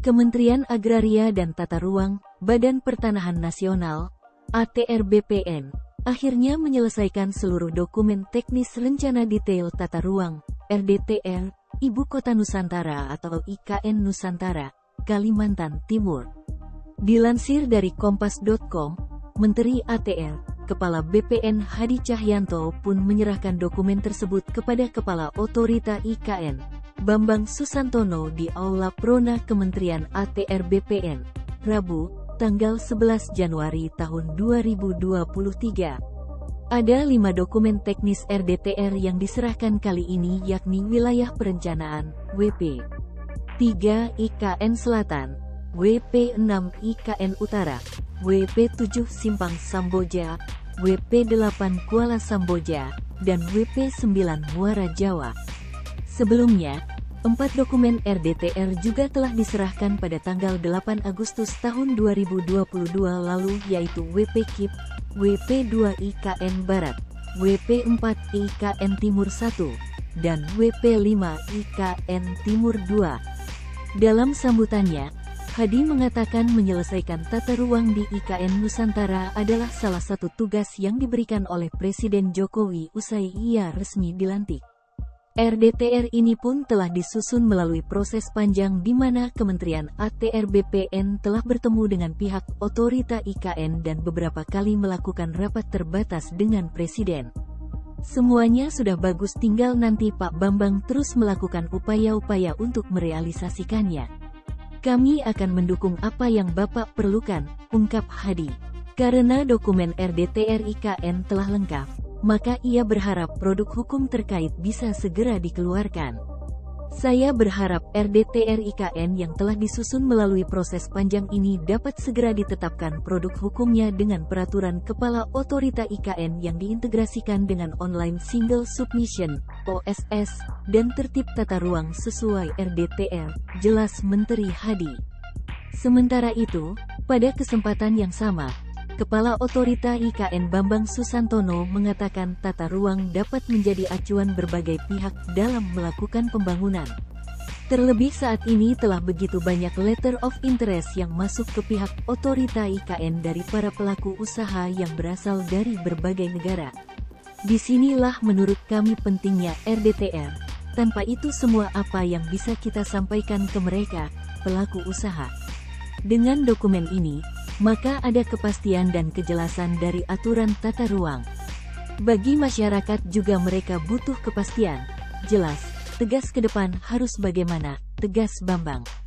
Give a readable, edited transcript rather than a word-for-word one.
Kementerian Agraria dan Tata Ruang, Badan Pertanahan Nasional, ATR BPN, akhirnya menyelesaikan seluruh dokumen teknis rencana detail tata ruang, RDTR, Ibu Kota Nusantara atau IKN Nusantara, Kalimantan Timur. Dilansir dari Kompas.com, Menteri ATR, Kepala BPN Hadi Cahyanto pun menyerahkan dokumen tersebut kepada Kepala Otorita IKN, Bambang Susantono di Aula Prona Kementerian ATR BPN, Rabu, tanggal 11 Januari tahun 2023. Ada 5 dokumen teknis RDTR yang diserahkan kali ini yakni Wilayah Perencanaan, WP 3 IKN Selatan, WP 6 IKN Utara, WP 7 Simpang Samboja, WP 8 Kuala Samboja, dan WP 9 Muara Jawa. Sebelumnya, 4 dokumen RDTR juga telah diserahkan pada tanggal 8 Agustus tahun 2022 lalu yaitu WP KIP, WP 2 IKN Barat, WP 4 IKN Timur 1, dan WP 5 IKN Timur 2. Dalam sambutannya, Hadi mengatakan menyelesaikan tata ruang di IKN Nusantara adalah salah satu tugas yang diberikan oleh Presiden Jokowi usai ia resmi dilantik. RDTR ini pun telah disusun melalui proses panjang di mana Kementerian ATR BPN telah bertemu dengan pihak otorita IKN dan beberapa kali melakukan rapat terbatas dengan Presiden. Semuanya sudah bagus, tinggal nanti Pak Bambang terus melakukan upaya-upaya untuk merealisasikannya. Kami akan mendukung apa yang Bapak perlukan, ungkap Hadi. Karena dokumen RDTR IKN telah lengkap, maka ia berharap produk hukum terkait bisa segera dikeluarkan. Saya berharap RDTR IKN yang telah disusun melalui proses panjang ini dapat segera ditetapkan produk hukumnya dengan peraturan Kepala Otorita IKN yang diintegrasikan dengan Online Single Submission, OSS, dan tertib tata ruang sesuai RDTR, jelas Menteri Hadi. Sementara itu, pada kesempatan yang sama, Kepala Otorita IKN Bambang Susantono mengatakan tata ruang dapat menjadi acuan berbagai pihak dalam melakukan pembangunan. Terlebih saat ini telah begitu banyak letter of interest yang masuk ke pihak Otorita IKN dari para pelaku usaha yang berasal dari berbagai negara. Disinilah menurut kami pentingnya RDTR. Tanpa itu semua apa yang bisa kita sampaikan ke mereka, pelaku usaha. Dengan dokumen ini, maka ada kepastian dan kejelasan dari aturan tata ruang. Bagi masyarakat juga mereka butuh kepastian, jelas, tegas ke depan harus bagaimana, tegas Bambang.